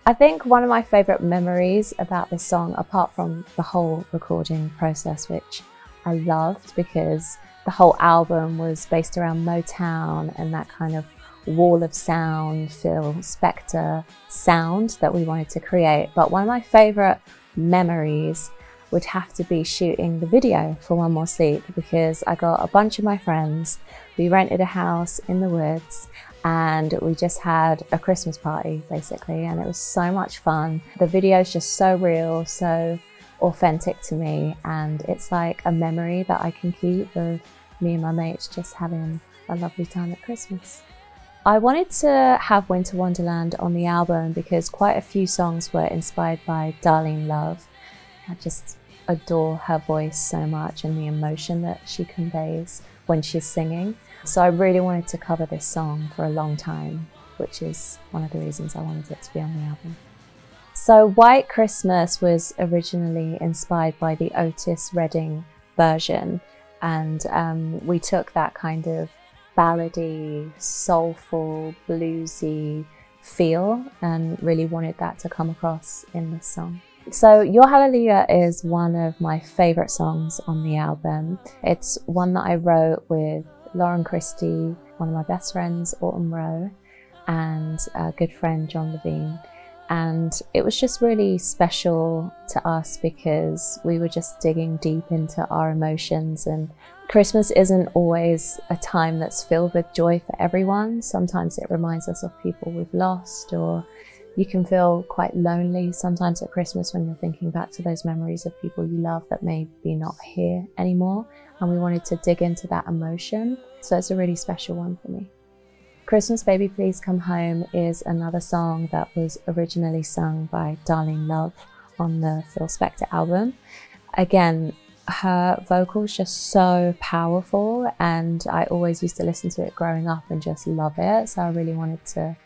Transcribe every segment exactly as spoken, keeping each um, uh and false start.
I think one of my favourite memories about this song, apart from the whole recording process, which I loved because the whole album was based around Motown and that kind of wall of sound, Phil Spector sound that we wanted to create. But one of my favourite memories would have to be shooting the video for One More Sleep, because I got a bunch of my friends, we rented a house in the woods, and we just had a Christmas party basically, and it was so much fun. The video is just so real, so authentic to me, and it's like a memory that I can keep of me and my mates just having a lovely time at Christmas. I wanted to have Winter Wonderland on the album because quite a few songs were inspired by Darlene Love. I just adore her voice so much and the emotion that she conveys when she's singing. So I really wanted to cover this song for a long time, which is one of the reasons I wanted it to be on the album. So White Christmas was originally inspired by the Otis Redding version, and um, we took that kind of ballady, soulful, bluesy feel and really wanted that to come across in this song. So Your Hallelujah is one of my favourite songs on the album. It's one that I wrote with Lauren Christie, one of my best friends, Autumn Rowe, and a good friend, John Levine. And it was just really special to us because we were just digging deep into our emotions, and Christmas isn't always a time that's filled with joy for everyone. Sometimes it reminds us of people we've lost, or you can feel quite lonely sometimes at Christmas when you're thinking back to those memories of people you love that may be not here anymore. And we wanted to dig into that emotion. So it's a really special one for me. Christmas Baby Please Come Home is another song that was originally sung by Darlene Love on the Phil Spector album. Again, her vocals just so powerful, and I always used to listen to it growing up and just love it. So I really wanted to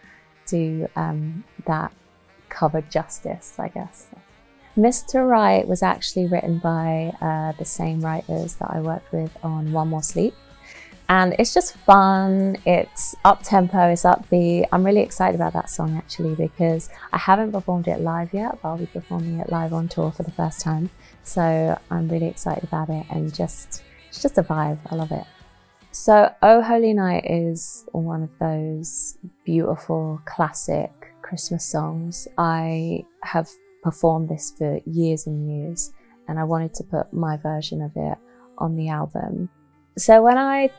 do um, that cover justice, I guess. Mister Right was actually written by uh, the same writers that I worked with on One More Sleep. And it's just fun, it's up-tempo, it's upbeat. I'm really excited about that song actually because I haven't performed it live yet, but I'll be performing it live on tour for the first time. So I'm really excited about it, and just it's just a vibe, I love it. So Oh Holy Night is one of those beautiful classic Christmas songs. I have performed this for years and years, and I wanted to put my version of it on the album. So when I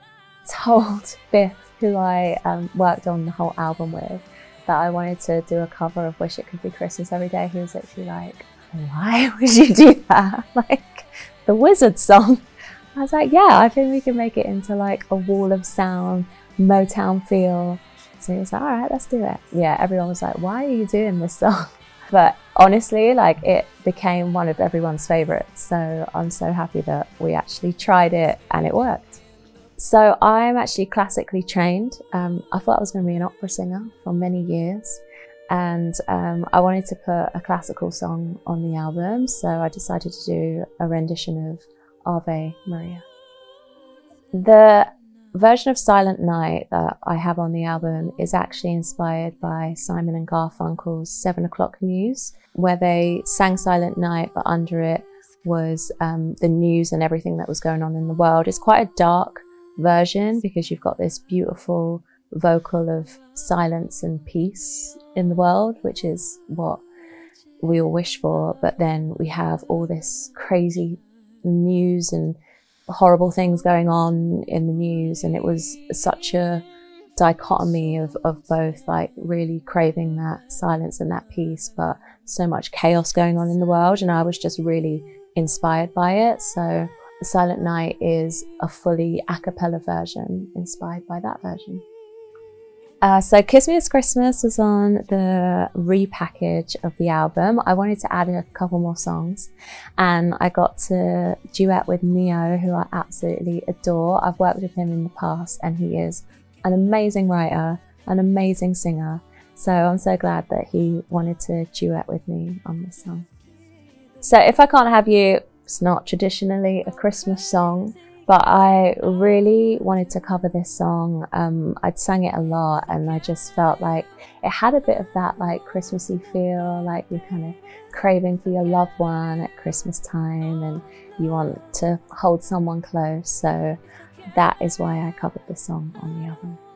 told Biff, who I um, worked on the whole album with, that I wanted to do a cover of Wish It Could Be Christmas Every Day, he was actually like, why would you do that? Like, the Wizard song. I was like, yeah, I think we can make it into like a wall of sound, Motown feel. So he was like, all right, let's do it. Yeah, everyone was like, why are you doing this song? But honestly, like, it became one of everyone's favorites. So I'm so happy that we actually tried it and it worked. So I'm actually classically trained. Um, I thought I was going to be an opera singer for many years, and um, I wanted to put a classical song on the album, so I decided to do a rendition of Ave Maria. The version of Silent Night that I have on the album is actually inspired by Simon and Garfunkel's Seven O'Clock News, where they sang Silent Night, but under it was um, the news and everything that was going on in the world. It's quite a dark version because you've got this beautiful vocal of silence and peace in the world, which is what we all wish for, but then we have all this crazy news and horrible things going on in the news, and it was such a dichotomy of, of both, like really craving that silence and that peace, but so much chaos going on in the world, and I was just really inspired by it. So Silent Night is a fully a cappella version inspired by that version. Uh, so Kiss Me It's Christmas was on the repackage of the album. I wanted to add a couple more songs, and I got to duet with Neo, who I absolutely adore. I've worked with him in the past, and he is an amazing writer, an amazing singer. So I'm so glad that he wanted to duet with me on this song. So If I Can't Have You, it's not traditionally a Christmas song, But I really wanted to cover this song. Um, I'd sung it a lot and I just felt like it had a bit of that like Christmassy feel, like you're kind of craving for your loved one at Christmas time and you want to hold someone close. So that is why I covered this song on the album.